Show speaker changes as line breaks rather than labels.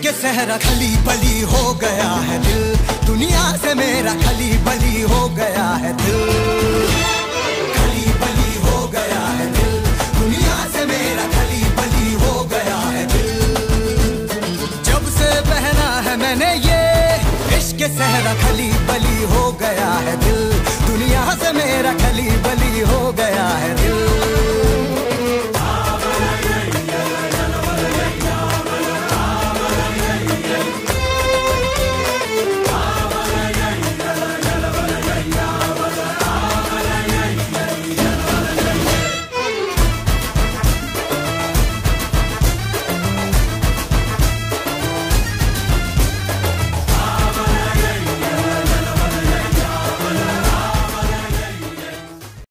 सहरा खलीबली हो गया है दिल, दुनिया से मेरा खलीबली हो गया है दिल, खलीबली हो गया है दिल, दुनिया से मेरा खलीबली हो गया है दिल। जब से पहना है मैंने ये इश्क सहरा खलीबली हो गया है दिल, दुनिया से मेरा खलीबली हो गया है।